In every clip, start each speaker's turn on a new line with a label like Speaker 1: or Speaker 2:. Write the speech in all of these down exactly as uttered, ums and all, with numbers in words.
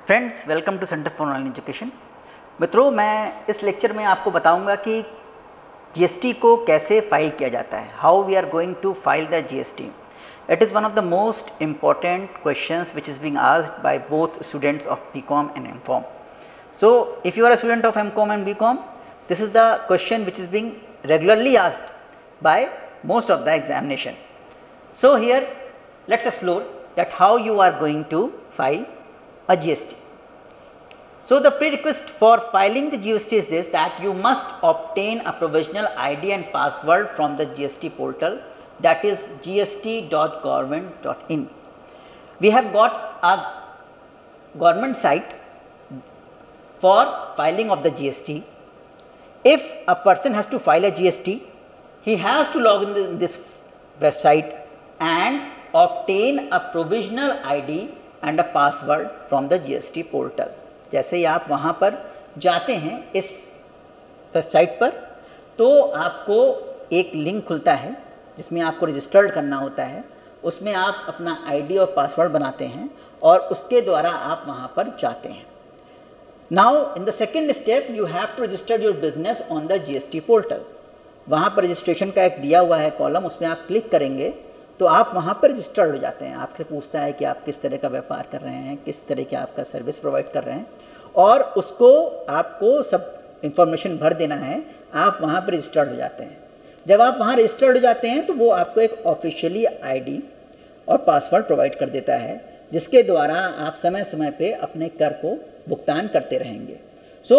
Speaker 1: Friends, welcome to centre for online education. मित्रों, मैं इस लेक्चर में आपको बताऊंगा कि जीएसटी को कैसे फाइल किया जाता है, how we are going to file the GST. It is one of the most important questions which is being asked by both students of B Com and M Com. So if you are a student of M Com and B Com, this is the question which is being regularly asked by most of the examination. So here let's explore that how you are going to file a G S T. So the prerequisite for filing the G S T is this, that you must obtain a provisional I D and password from the G S T portal, that is g s t dot government dot in. We have got a government site for filing of the G S T. If a person has to file a G S T, he has to log in this website and obtain a provisional I D and a password from the G S T portal. जैसे ही आप वहाँ पर जाते हैं इस website पर, तो आपको एक लिंक खुलता है जिसमें आपको रजिस्टर्ड करना होता है। उसमें आप अपना आईडी और पासवर्ड बनाते हैं और उसके द्वारा आप वहाँ पर जाते हैं। Now in the second step you have to register your business on the GST portal. वहाँ पर रजिस्ट्रेशन का एक दिया हुआ है कॉलम, उसमें आप क्लिक करेंगे तो आप वहाँ पर रजिस्टर्ड हो जाते हैं। आपसे पूछता है कि आप किस तरह का व्यापार कर रहे हैं, किस तरह के आपका सर्विस प्रोवाइड कर रहे हैं, और उसको आपको सब इंफॉर्मेशन भर देना है। आप वहाँ पर रजिस्टर्ड हो जाते हैं। जब आप वहाँ रजिस्टर्ड हो जाते हैं तो वो आपको एक ऑफिशियली आईडी और पासवर्ड प्रोवाइड कर देता है, जिसके द्वारा आप समय समय पे अपने कर को भुगतान करते रहेंगे। So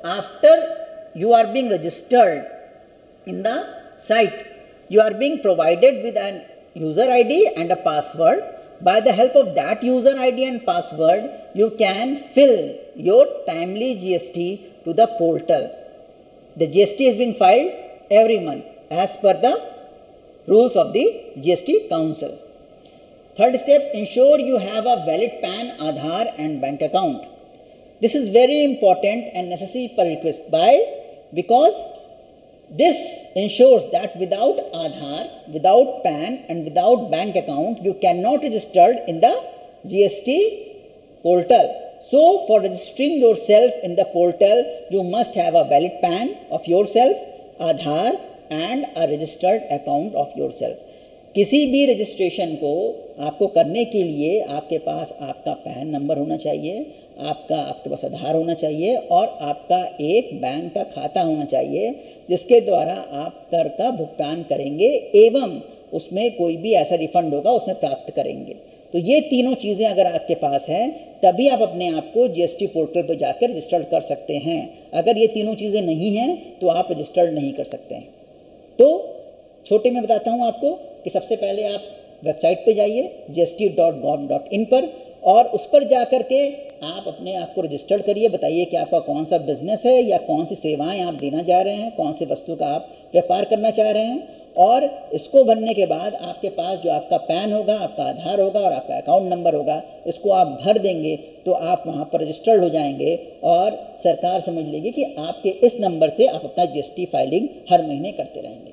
Speaker 1: after you are being registered in the site, you are being provided with an user I D and a password. By the help of that user I D and password, you can fill your timely G S T to the portal. The G S T is being filed every month as per the rules of the G S T Council. Third step, ensure you have a valid P A N, Aadhaar and bank account. This is very important and necessary prerequisite. Why? Because this ensures that without Aadhaar, without P A N and without bank account, you cannot register in the G S T portal. So for registering yourself in the portal, you must have a valid P A N of yourself, Aadhaar and a registered account of yourself. किसी भी registration को आपको करने के लिए आपके पास आपका pan number होना चाहिए, आपका आपके पास आधार होना चाहिए और आपका एक बैंक का खाता होना चाहिए, जिसके द्वारा आप कर का भुगतान करेंगे एवं उसमें कोई भी ऐसा रिफंड होगा उसमें प्राप्त करेंगे। तो ये तीनों चीज़ें अगर आपके पास हैं तभी आप अपने आप को जीएसटी पोर्टल पर जाकर रजिस्टर्ड कर सकते हैं। अगर ये तीनों चीज़ें नहीं हैं तो आप रजिस्टर्ड नहीं कर सकते हैं। तो छोटे में बताता हूँ आपको कि सबसे पहले आप वेबसाइट पे जाइए G S T dot gov dot in पर, और उस पर जा कर के आप अपने आप को रजिस्टर्ड करिए। बताइए कि आपका कौन सा बिजनेस है या कौन सी सेवाएं आप देना चाह रहे हैं, कौन सी वस्तु का आप व्यापार करना चाह रहे हैं। और इसको भरने के बाद आपके पास जो आपका पैन होगा, आपका आधार होगा और आपका अकाउंट नंबर होगा, इसको आप भर देंगे तो आप वहाँ पर रजिस्टर्ड हो जाएंगे और सरकार समझ लेगी कि आपके इस नंबर से आप अपना जीएसटी फाइलिंग हर महीने करते रहेंगे।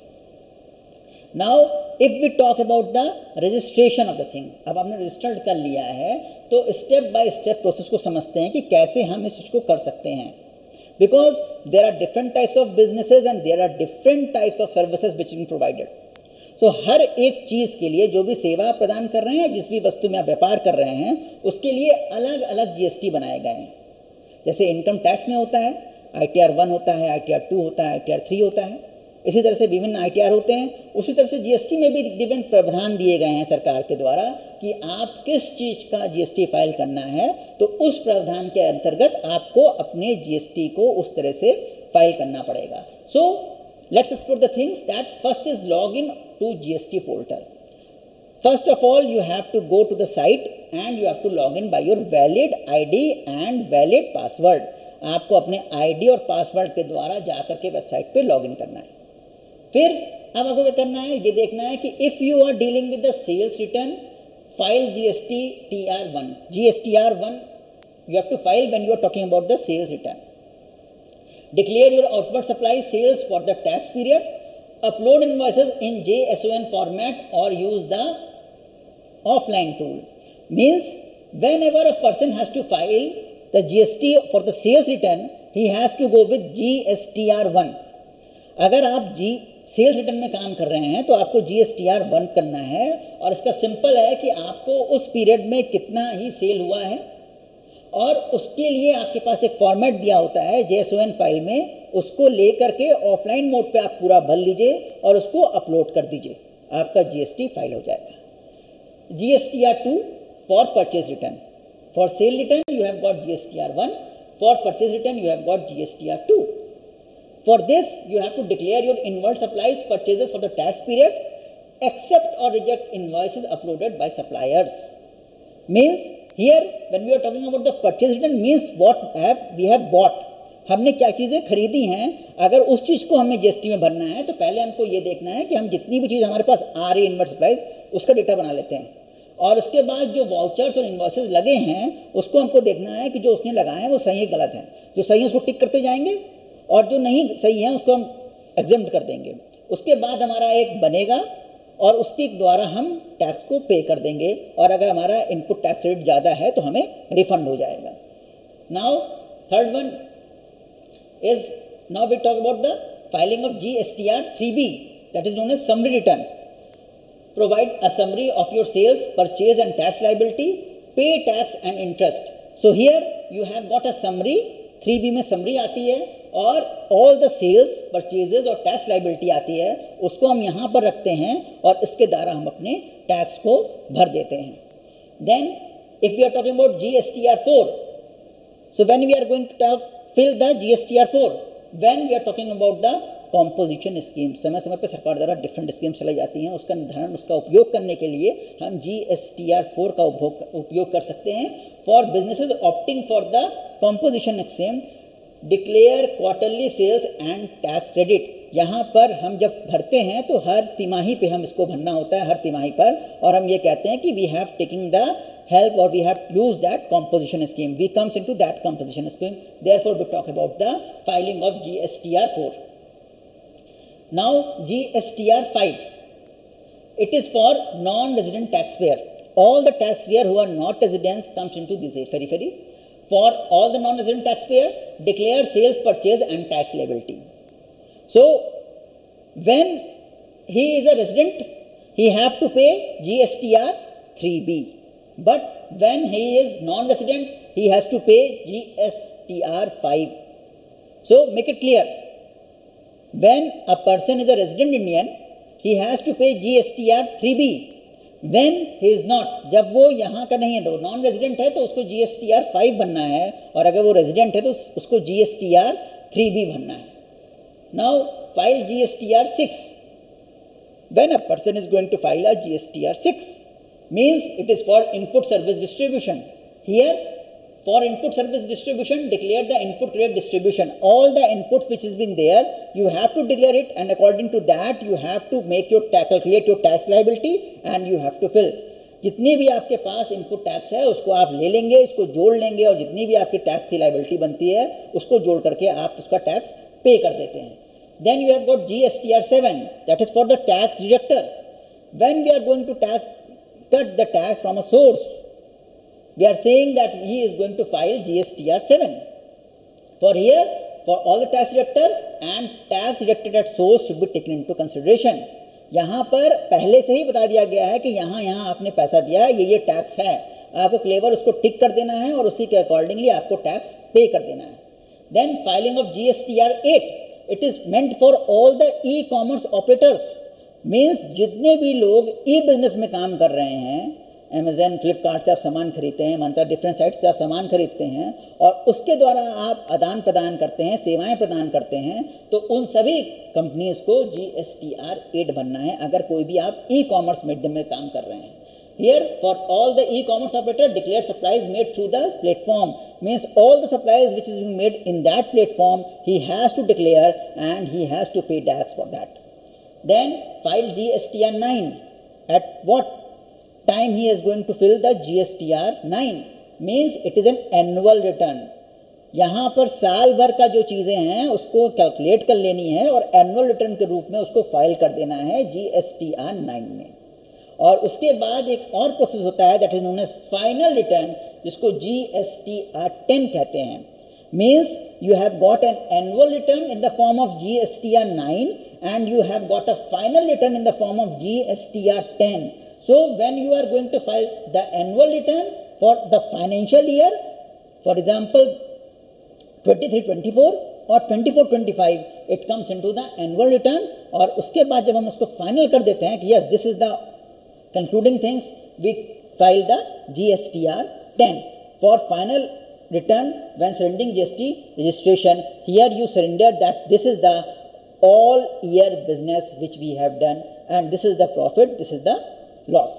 Speaker 1: Now if we talk about the registration of the thing, अब आपने रजिस्टर्ड कर लिया है तो स्टेप बाय स्टेप प्रोसेस को समझते हैं कि कैसे हम इस चीज को कर सकते हैं। Because there are different types of businesses and there are different types of services which are provided. So हर एक चीज के लिए जो भी सेवा प्रदान कर रहे हैं, जिस भी वस्तु में आप व्यापार कर रहे हैं, उसके लिए अलग अलग जीएसटी बनाए गए हैं। जैसे इनकम टैक्स में होता है आई टी आर वन होता है, आई टी आर टू होता है, आई टी आर थ्री होता है, इसी तरह से विभिन्न आई टी आर होते हैं। उसी तरह से जीएसटी में भी विभिन्न प्रावधान दिए गए हैं सरकार के द्वारा कि आप किस चीज़ का जीएसटी फाइल करना है, तो उस प्रावधान के अंतर्गत आपको अपने जीएसटी को उस तरह से फाइल करना पड़ेगा। So let's explore the things that first is log in to GST portal. First of all you have to go to the site and you have to log in by your valid ID and valid password. आपको अपने ID और password के द्वारा जाकर के website पे log in करना है। फिर अब आपको क्या करना है, ये देखना है कि if you are dealing with the sales return, file GST T R one, G S T R one you have to file when you are talking about the sales return. Declare your outward supply sales for the tax period. Upload invoices in J S O N format or use the offline tool. Means whenever a person has to file
Speaker 2: the G S T for the sales return, he has to go with G S T R one. अगर आप जी sales return में काम कर रहे हैं तो आपको G S T R one करना है, और इसका सिंपल है कि आपको उस पीरियड में कितना ही सेल हुआ है, और उसके लिए आपके पास एक फॉर्मेट दिया होता है J S O N file में, उसको लेकर के ऑफलाइन मोड पे आप पूरा भर लीजिए और उसको अपलोड कर दीजिए, आपका जीएसटी फाइल हो जाएगा। G S T R two for purchase return, for sale return you have got G S T R one, for purchase return you have got G S T R two. For this, you have to declare your inward supplies purchases for the tax period, accept or reject invoices uploaded by suppliers. Means here, when we are talking about the purchase return, means what have we have bought. हमने क्या चीज़ें खरीदी हैं, अगर उस चीज़ को हमें GST में भरना है तो पहले हमको ये देखना है कि हम जितनी भी चीज़ हमारे पास आ रही है इनवर्ड सप्लाइज, उसका डेटा बना लेते हैं, और उसके बाद जो वाउचर्स और इनवॉइसेस लगे हैं उसको हमको देखना है कि जो उसने लगाए हैं वो सही है गलत है। जो सही है उसको टिक करते जाएंगे, और जो नहीं सही है उसको हम एग्जेम्प्ट कर देंगे। उसके बाद हमारा एक बनेगा और उसके द्वारा हम टैक्स को पे कर देंगे, और अगर हमारा इनपुट टैक्स रेट ज़्यादा है तो हमें रिफंड हो जाएगा। Now third one is, now we talk about the filing of G S T R three B, that is known as summary return. Provide a summary of your sales, purchase and tax liability, pay tax and interest. So here you have got a summary, three B में summary आती है, और all the sales, purchases और tax liability आती है, उसको हम यहाँ पर रखते हैं और इसके द्वारा हम अपने टैक्स को भर देते हैं. Then if we are talking about G S T R four, so when we are going to talk, fill the G S T R four, when we are talking about the composition scheme, समय समय पर सरकार द्वारा different scheme चलाई जाती हैं, उसका निर्धारण, उसका उपयोग करने के लिए हम G S T R four का उपयोग कर सकते हैं. For businesses opting for the composition scheme, declare quarterly sales and tax credit. यहाँ पर हम जब भरते हैं तो हर तिमाही पे हम इसको भरना होता है, हर तिमाही पर, और हम ये कहते हैं कि we have taking the help or we have used that composition scheme. We comes into that composition scheme. Therefore, we talk about the filing of G S T R four. Now G S T R five, it is for non-resident taxpayer. All the taxpayer who are not residents comes into this periphery. For all the non-resident taxpayer, declare sales, purchase and tax liability. So when he is a resident, he have to pay G S T R three B. But when he is non-resident, he has to pay G S T R five. So make it clear. When a person is a resident Indian, he has to pay G S T R three B. When he is not, जब वो यहाँ का नहीं है, तो non resident है तो उसको G S T R five भरना है, और अगर वो रेजिडेंट है तो उसको G S T R three B भरना है. Now file G S T R six. When a person is going to file a G S T R six, means it is for input service distribution. Here for input service distribution, declare the input credit distribution. All the inputs which has been there, you have to declare it, and according to that you have to make your tax, calculate your tax liability and you have to fill. जितनी भी आपके पास input tax है उसको आप ले लेंगे, इसको जोड़ लेंगे, और जितनी भी आपकी टैक्स की लाइबिलिटी बनती है उसको जोड़ करके आप उसका टैक्स पे कर देते हैं. Then you have got G S T R seven, that is for the tax deductor. When we are going to tax cut the tax from a source, we are saying that he is going to file G S T R seven. For here, for all the tax deductor and tax deducted at source should be taken into consideration. यहाँ पर पहले से ही बता दिया गया है कि यहाँ यहाँ आपने पैसा दिया है, ये ये टैक्स है, आपको क्लेवर उसको टिक कर देना है और उसी के अकॉर्डिंगली आपको टैक्स पे कर देना है. Then filing of G S T R eight, it is meant for all the e-commerce operators. Means जितने भी लोग ई बिजनेस में काम कर रहे हैं, अमेजन, फ्लिपकार्ट से आप सामान खरीदते हैं, मंत्रा, डिफरेंट साइट से आप सामान खरीदते हैं और उसके द्वारा आप आदान प्रदान करते हैं, सेवाएं प्रदान करते हैं, तो उन सभी कंपनीज को G S T R eight बनना है अगर कोई भी आप ई कॉमर्स मीडियम में काम कर रहे हैं. Here for all the e-commerce operator, declare supplies made through the platform, means all the supplies which is being made in that platform he has to declare and he has to pay tax for that. Then file G S T R nine. At what time he is going to fill the G S T R nine? Means it is an annual return. यहाँ पर साल भर का जो चीज़ें हैं उसको calculate कर लेनी है और एनुअल रिटर्न के रूप में उसको फाइल कर देना है G S T R nine में. और उसके बाद एक और प्रोसेस होता है that is known as final return, जिसको G S T R ten कहते हैं. Means you have got an annual return in the form of G S T R nine and you have got a final return in the form of G S T R ten. So when you are going to file the annual return for the financial year, for example twenty-three twenty-four or twenty-four twenty-five, it comes into the annual return. और उसके बाद जब हम उसको final कर देते हैं कि yes this is the concluding things, we file the G S T R ten for final return when surrendering G S T registration. Here you surrender that this is the all year business which we have done and this is the profit, this is the loss.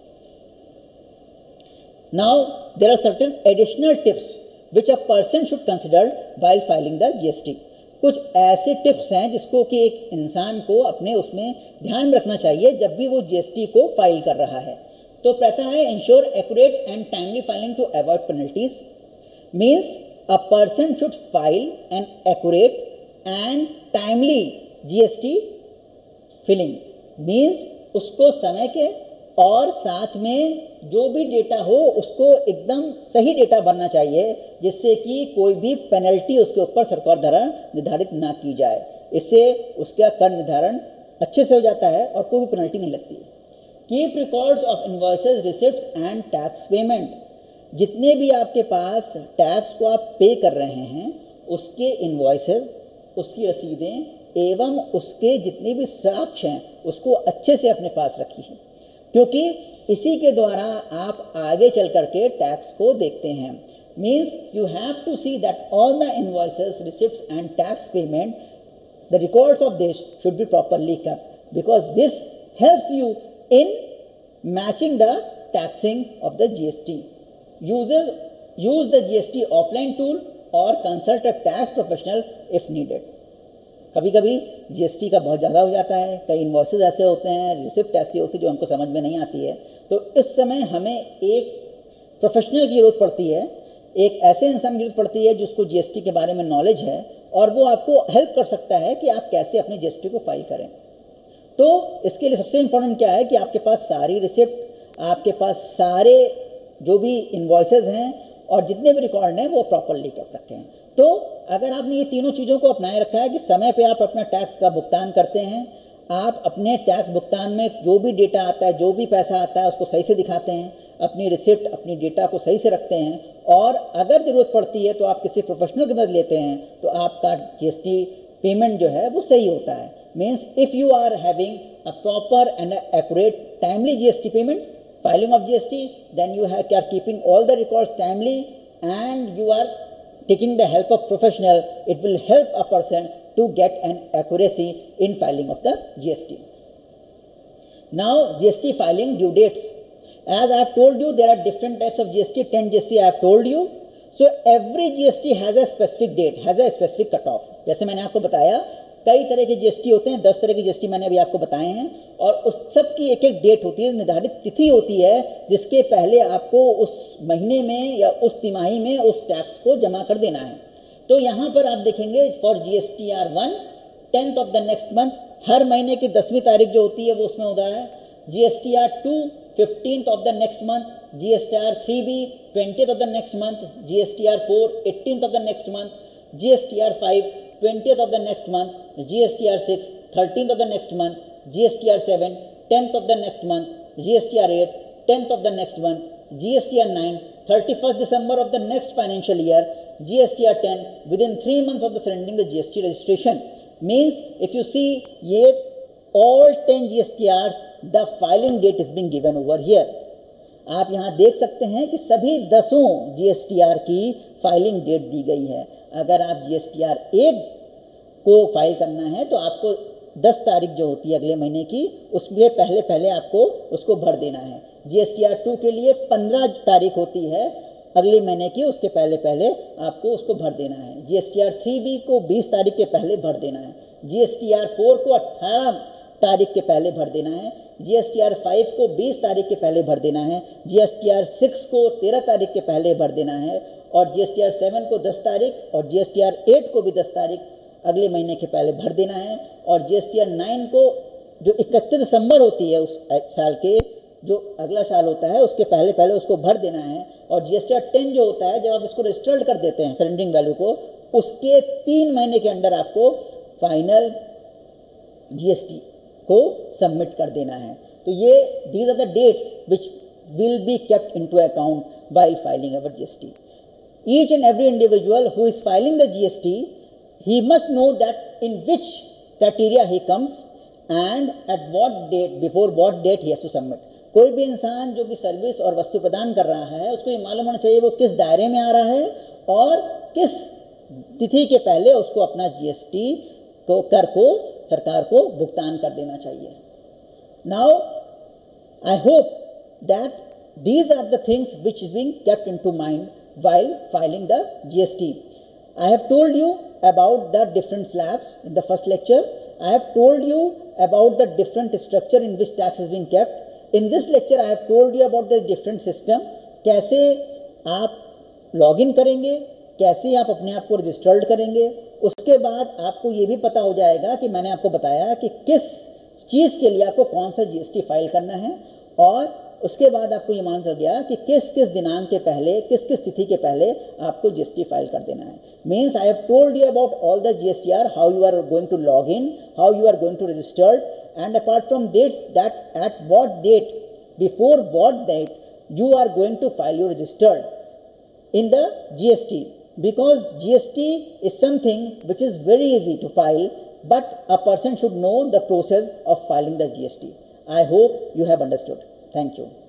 Speaker 2: Now there are certain additional tips which a person should consider while filing the G S T. कुछ ऐसे tips हैं जिसको कि एक इंसान को अपने उसमें ध्यान में रखना चाहिए जब भी वो G S T को फाइल कर रहा है. तो पहला है ensure accurate and timely filing to avoid penalties. Means a person should file an accurate and timely G S T filing. Means उसको समय के और साथ में जो भी डेटा हो उसको एकदम सही डेटा भरना चाहिए जिससे कि कोई भी पेनल्टी उसके ऊपर सरकार द्वारा निर्धारित ना की जाए. इससे उसका कर निर्धारण अच्छे से हो जाता है और कोई भी पेनल्टी नहीं लगती है. Keep records of invoices, receipt and tax payment. जितने भी आपके पास टैक्स को आप पे कर रहे हैं उसके इनवॉइसेस, उसकी रसीदें एवं उसके जितने भी साक्ष्य हैं उसको अच्छे से अपने पास रखिए, क्योंकि इसी के द्वारा आप आगे चल करके टैक्स को देखते हैं. Means you have to see that all the invoices, receipt and tax payment, the records of this should be properly kept because this helps you in matching the taxing of the G S T. Uses use the G S T offline tool or consult a tax professional if needed. कभी कभी G S T का बहुत ज़्यादा हो जाता है, कई invoices ऐसे होते हैं, रिसिप्ट ऐसी होती है जो हमको समझ में नहीं आती है, तो इस समय हमें एक प्रोफेशनल की ज़रूरत पड़ती है, एक ऐसे इंसान की ज़रूरत पड़ती है जिसको G S T के बारे में नॉलेज है और वो आपको हेल्प कर सकता है कि आप कैसे अपने G S T को फाइल करें. तो इसके लिए सबसे इम्पोर्टेंट क्या है कि आपके पास सारी रिसिप्ट, आपके पास सारे जो भी इन्वॉइसेस हैं और जितने भी रिकॉर्ड हैं वो प्रॉपरली कर रखे हैं. तो अगर आपने ये तीनों चीज़ों को अपनाए रखा है कि समय पे आप अपना टैक्स का भुगतान करते हैं, आप अपने टैक्स भुगतान में जो भी डेटा आता है, जो भी पैसा आता है उसको सही से दिखाते हैं, अपनी रिसिप्ट, अपनी डेटा को सही से रखते हैं, और अगर ज़रूरत पड़ती है तो आप किसी प्रोफेशनल की मदद लेते हैं तो आपका G S T पेमेंट जो है वो सही होता है. Means if you are having a proper and accurate timely G S T payment, filing of G S T, then you have, are keeping all the records timely and you are taking the help of professional, it will help a person to get an accuracy in filing of the G S T. Now G S T filing due dates. As I have told you, there are different types of G S T, ten G S T I have told you. So every G S T has a specific date, has a specific cutoff. जैसे मैंने आपको बताया कई तरह के G S T होते हैं, दस तरह के G S T मैंने अभी आपको बताए हैं, और उस सब की एक एक डेट होती है, निर्धारित तिथि होती है जिसके पहले आपको उस महीने में या उस तिमाही में उस टैक्स को जमा कर देना है. तो यहाँ पर आप देखेंगे for G S T R one tenth of the next month, हर महीने की दसवीं तारीख जो होती है वो उसमें होता है. G S T R two fifteenth of the next month, G S T R three B twentieth of the next month, G S T R four eighteenth of the next month, G S T R five twentieth of the next month, G S T R six thirteenth of the next month, G S T R seven tenth of the next month, G S T R eight tenth of the next month, G S T R nine thirty-first December of the next financial year, G S T R ten within three months of the surrendering the G S T registration. Means if you see here all ten G S T Rs, the filing date is being given over here. आप यहाँ देख सकते हैं कि सभी दसों G S T R की filing date दी गई है. अगर आप G S T R एक को फाइल करना है तो आपको दस तारीख जो होती है अगले महीने की, उसमें पहले पहले आपको उसको भर देना है. G S T R two के लिए पंद्रह तारीख होती है अगले महीने की, उसके पहले पहले आपको उसको भर देना है. G S T R three B को बीस तारीख के पहले भर देना है. G S T R four को अट्ठारह तारीख के पहले भर देना है. G S T R five को बीस तारीख के पहले भर देना है. G S T R six को तेरह तारीख के पहले भर देना है, और G S T R seven को दस तारीख और G S T R eight को भी दस तारीख अगले महीने के पहले भर देना है. और G S T R nine को जो इकतीस दिसंबर होती है उस साल के, जो अगला साल होता है उसके पहले पहले उसको भर देना है। और G S T R ten जो होता है, जब आप इसको रजिस्टर्ड कर देते हैं सरेंडरिंग वैल्यू को, उसके तीन महीने के अंदर आपको फाइनल जी एस टी को सबमिट कर देना है। तो ये these are the dates which will be kept into account while filing our G S T. Each and every individual who is filing the G S T, he must know that in which criteria he comes and at what date, before what date he has to submit। कोई भी इंसान जो कि service और वस्तु प्रदान कर रहा है, उसको ये मालूम होना चाहिए वो किस दायरे में आ रहा है और किस तिथि के पहले उसको अपना जी एस टी को कर को सरकार को भुगतान कर देना चाहिए। Now I hope that these are the things which is being kept into mind while filing the G S T. I have told you about the different slabs in the first lecture. I have told you about the different structure in which tax is being kept. In this lecture I have told you about the different system, कैसे आप login करेंगे, कैसे आप अपने आप को registered करेंगे। उसके बाद आपको ये भी पता हो जाएगा कि मैंने आपको बताया कि किस चीज़ के लिए आपको कौन सा जीएसटी फाइल करना है, और उसके बाद आपको ये मान चल गया कि किस किस दिनांक के पहले, किस किस तिथि के पहले आपको जीएसटी फाइल कर देना है। Means I have told you about all the GSTR, how you are going to log in, how you are going to registered, and apart from this that at what date, before what date you are going to file your registered in the G S T, because G S T is something which is very easy to file, but a person should know the process of filing the G S T. I hope you have understood. Thank you.